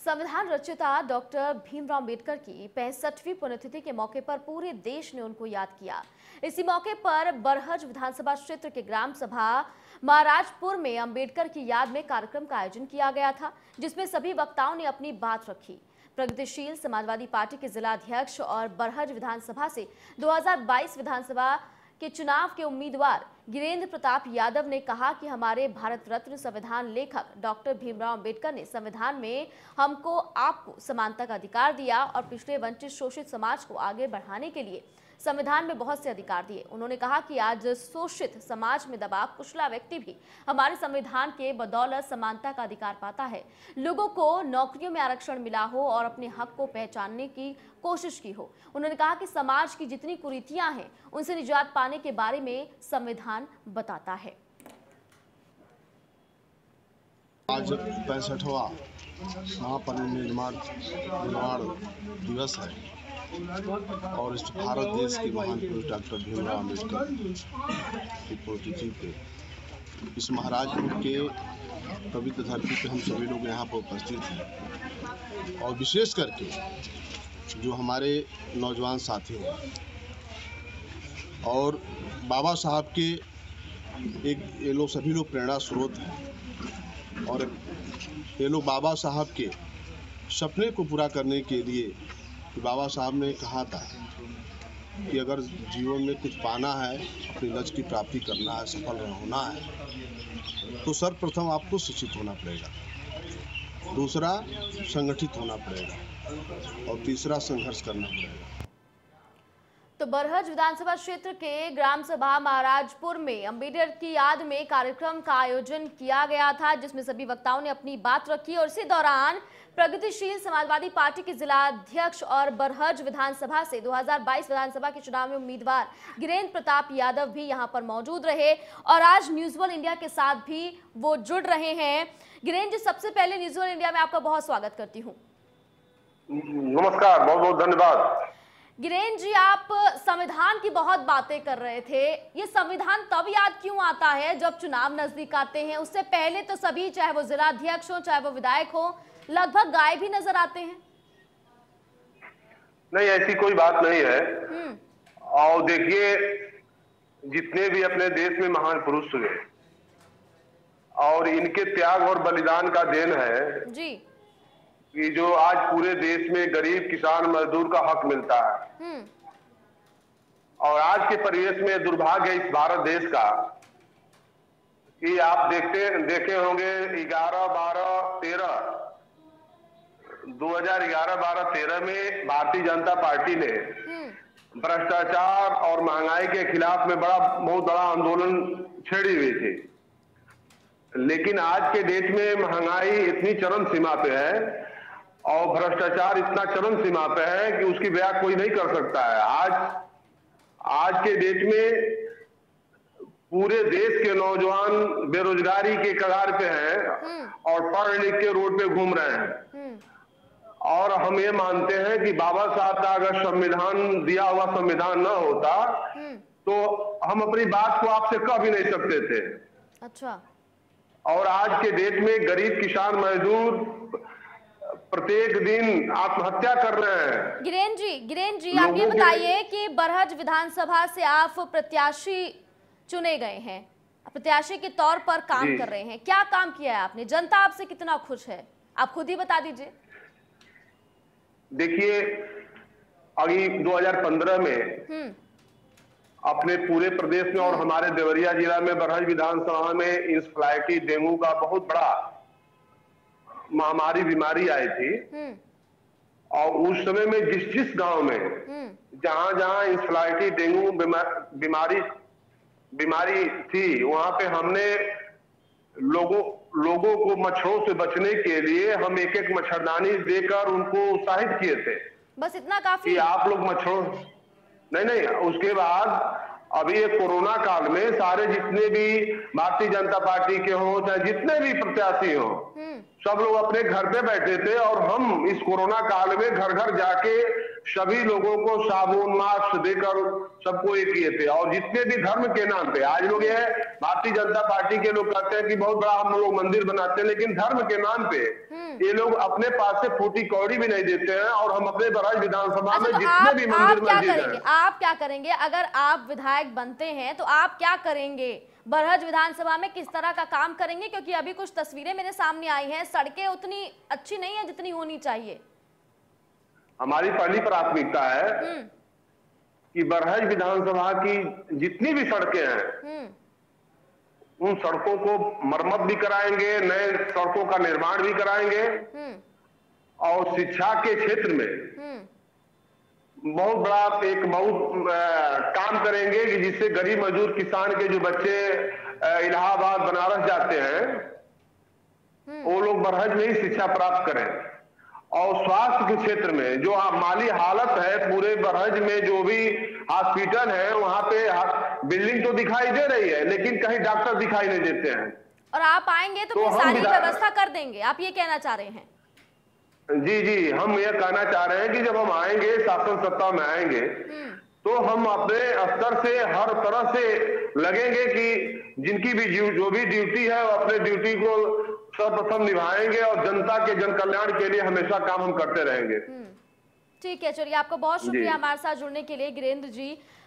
संविधान रचयिता डॉक्टर भीमराव अंबेडकर की 65वीं पुण्यतिथि के मौके पर पूरे देश ने उनको याद किया। इसी मौके पर बरहज विधानसभा क्षेत्र के ग्राम सभा महाराजपुर में अंबेडकर की याद में कार्यक्रम का आयोजन किया गया था, जिसमें सभी वक्ताओं ने अपनी बात रखी। प्रगतिशील समाजवादी पार्टी के जिला अध्यक्ष और बरहज विधानसभा से 2022 विधानसभा के चुनाव के उम्मीदवार गिरेंद्र प्रताप यादव ने कहा कि हमारे भारत रत्न संविधान लेखक डॉक्टर भीमराव अंबेडकर ने संविधान में हमको आपको समानता का अधिकार दिया और पिछड़े वंचित शोषित समाज को आगे बढ़ाने के लिए संविधान में बहुत से अधिकार दिए। उन्होंने कहा कि आज शोषित समाज में दबा कुचला व्यक्ति भी हमारे संविधान के बदौलत समानता का अधिकार पाता है। लोगों को नौकरियों में आरक्षण मिला हो और अपने हक को पहचानने की कोशिश की हो। उन्होंने कहा कि समाज की जितनी कुरीतियां हैं उनसे निजात पाने के बारे में संविधान बताता है। आज 65वां महापरिनिर्वाण दिवस है और इस भारत देश के महान पुरुष डॉक्टर भीमराव अंबेडकर की पुण्यतिथि पे इस महाराजपुर के पवित्र धरती पे हम सभी लोग यहाँ पर उपस्थित हैं और विशेष करके जो हमारे नौजवान साथी हैं और बाबा साहब के ये लोग सभी लोग प्रेरणा स्रोत हैं और ये लोग बाबा साहब के सपने को पूरा करने के लिए कि बाबा साहब ने कहा था कि अगर जीवन में कुछ पाना है, अपने लक्ष्य की प्राप्ति करना है, सफल होना है, तो सर्वप्रथम आपको शिक्षित होना पड़ेगा, दूसरा संगठित होना पड़ेगा और तीसरा संघर्ष करना पड़ेगा। तो बरहज विधानसभा क्षेत्र के ग्राम सभा महाराजपुर में अंबेडकर की याद में कार्यक्रम का आयोजन किया गया था, जिसमें सभी वक्ताओं ने अपनी बात रखी और इसी दौरान प्रगतिशील समाजवादी पार्टी के जिला अध्यक्ष और बरहज विधानसभा से 2022 विधानसभा के चुनाव में उम्मीदवार गिरेंद्र प्रताप यादव भी यहां पर मौजूद रहे और आज न्यूज वर्ल्ड इंडिया के साथ भी वो जुड़ रहे हैं। गिरेंद्र जी, सबसे पहले न्यूज वर्ल्ड इंडिया में आपका बहुत स्वागत करती हूँ। नमस्कार, बहुत बहुत धन्यवाद। गिरेंद्र जी, आप संविधान की बहुत बातें कर रहे थे। ये संविधान तब याद क्यों आता है जब चुनाव नजदीक आते हैं? उससे पहले तो सभी, चाहे वो जिला अध्यक्ष हो चाहे वो विधायक हो, लगभग गायब ही नजर आते हैं। नहीं, ऐसी कोई बात नहीं है। और देखिए, जितने भी अपने देश में महान पुरुष हुए और इनके त्याग और बलिदान का देन है जी कि जो आज पूरे देश में गरीब किसान मजदूर का हक मिलता है। और आज के परिवेश में दुर्भाग्य इस भारत देश का कि आप देखे होंगे 2011-12-13 में भारतीय जनता पार्टी ने भ्रष्टाचार और महंगाई के खिलाफ में बहुत बड़ा आंदोलन छेड़ी हुई थी। लेकिन आज के डेट में महंगाई इतनी चरम सीमा पे है और भ्रष्टाचार इतना चरम सीमा पे है कि उसकी व्याख्या कोई नहीं कर सकता है। आज के डेट में पूरे देश के नौजवान बेरोजगारी के कगार पे हैं और पढ़ लिख के रोड पे घूम रहे हैं। और हम ये मानते हैं कि बाबा साहब का अगर संविधान दिया हुआ संविधान न होता तो हम अपनी बात को आपसे कह भी नहीं सकते थे। अच्छा। और आज के डेट में गरीब किसान मजदूर प्रत्येक दिन आत्महत्या कर रहे हैं। गिरेंद्र जी, आप ये बताइए कि बरहज विधानसभा से आप प्रत्याशी चुने गए हैं, प्रत्याशी के तौर पर काम कर रहे हैं। क्या काम किया है आपने? जनता आपसे कितना खुश है, आप खुद ही बता दीजिए। देखिए, अभी 2015 में अपने पूरे प्रदेश में और हमारे देवरिया जिला में बरहज विधानसभा में इंसेफ्लाइटिस डेंगू का बहुत बड़ा महामारी बीमारी आई थी। और उस समय में जिस गांव में जहां इंसेफ्लाइटिस डेंगू बीमारी थी, वहां पे हमने लोगों को मच्छरों से बचने के लिए हम एक मच्छरदानी देकर उनको उत्साहित किए थे। बस इतना काफी? कि आप लोग मच्छरों नहीं, उसके बाद अभी ये कोरोना काल में सारे जितने भी भारतीय जनता पार्टी के हो चाहे जितने भी प्रत्याशी हो, सब लोग अपने घर पे बैठे थे और हम इस कोरोना काल में घर घर जाके सभी लोगों को साबुन मास्क देकर सबको ये किए थे। और जितने भी धर्म के नाम पे आज लोग ये भारतीय जनता पार्टी के लोग कहते हैं कि बहुत बड़ा हम लोग मंदिर बनाते हैं, लेकिन धर्म के नाम पे ये लोग अपने पास से फूटी कौड़ी भी नहीं देते हैं। और हम अपने बरौनी विधानसभा में तो जितने भी मंदिर मस्जिद हैं, आप क्या करेंगे अगर आप विधायक बनते हैं? तो आप क्या करेंगे बरहज विधानसभा में, किस तरह का काम करेंगे? क्योंकि अभी कुछ तस्वीरें मेरे सामने आई हैं, सड़कें उतनी अच्छी नहीं है जितनी होनी चाहिए। हमारी पहली प्राथमिकता है कि बरहज विधानसभा की जितनी भी सड़कें हैं उन सड़कों को मरम्मत भी कराएंगे, नए सड़कों का निर्माण भी कराएंगे और शिक्षा के क्षेत्र में बहुत बड़ा एक काम करेंगे कि जिससे गरीब मजदूर किसान के जो बच्चे इलाहाबाद बनारस जाते हैं वो लोग बरहज में ही शिक्षा प्राप्त करें। और स्वास्थ्य के क्षेत्र में जो माली हालत है पूरे बरहज में, जो भी हॉस्पिटल है वहां पे बिल्डिंग तो दिखाई दे रही है लेकिन कहीं डॉक्टर दिखाई नहीं देते हैं। और आप आएंगे तो फिर सारी व्यवस्था कर देंगे, आप ये कहना चाह रहे हैं? जी, हम ये कहना चाह रहे हैं कि जब हम आएंगे, शासन सत्ता में आएंगे, तो हम अपने स्तर से हर तरह से लगेंगे कि जिनकी भी जो भी ड्यूटी है वो अपने ड्यूटी को सर्वप्रथम निभाएंगे और जनता के जन कल्याण के लिए हमेशा काम हम करते रहेंगे। ठीक है, चलिए आपको बहुत शुक्रिया हमारे साथ जुड़ने के लिए गिरेंद्र जी।